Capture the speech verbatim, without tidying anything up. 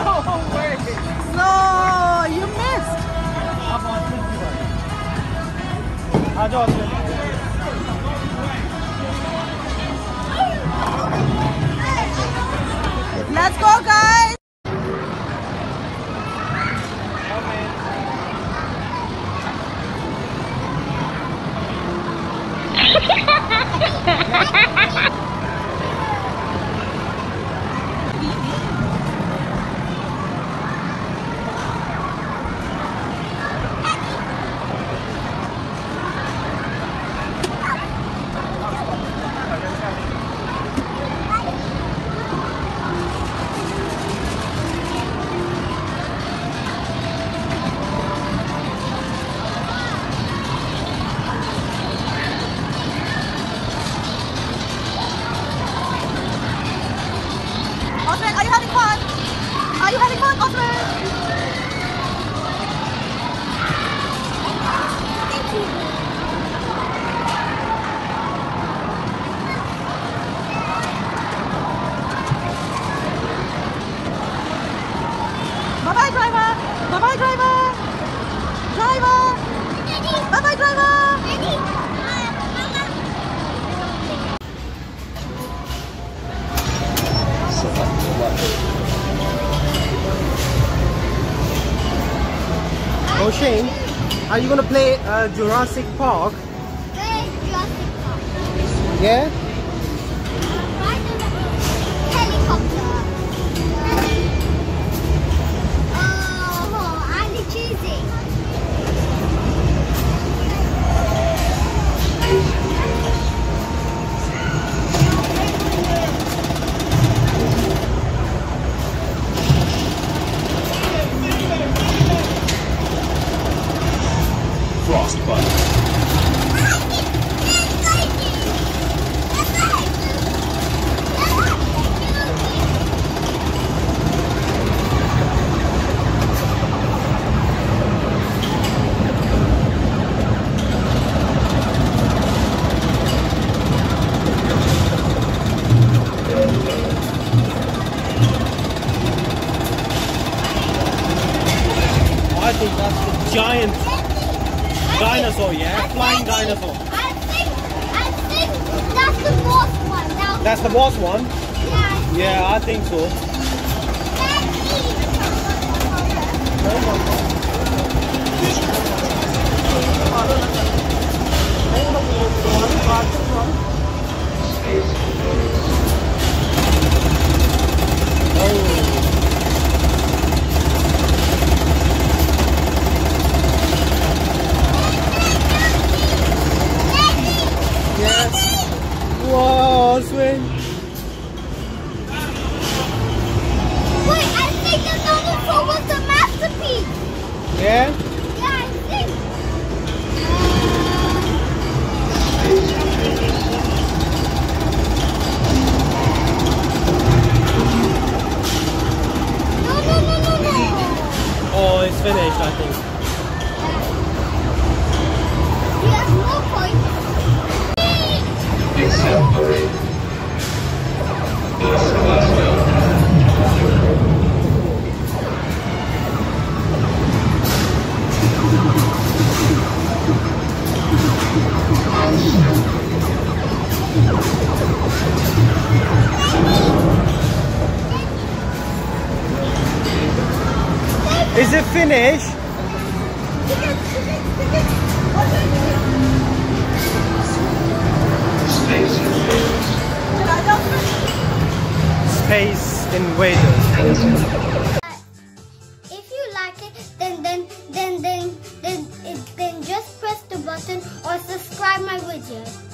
No way! So you missed. आ जाओ Let's go, guys. Osman, are you having fun? Are you having fun, Osman? Thank you. Bye-bye, driver. Bye-bye, driver. Driver. Bye-bye, driver. Oh Shane, are you gonna play uh, Jurassic Park? Where is Jurassic Park? Yeah? Helicopter. Oh, I'm choosing. Frostbite. I think that's the giant dinosaur, yeah? Flying dinosaur. I think, I think that's the boss one. Now, That's the boss one? yeah, Yeah, I think so. Wow, Swin. Wait, I think the dinosaur was the masterpiece. Yeah? Yeah, I think. No, no, no, no, no. Oh, it's finished, I think. He has no points. Is it finished? Space Invaders. If you like it, then then then then then then, then just press the button or subscribe my video.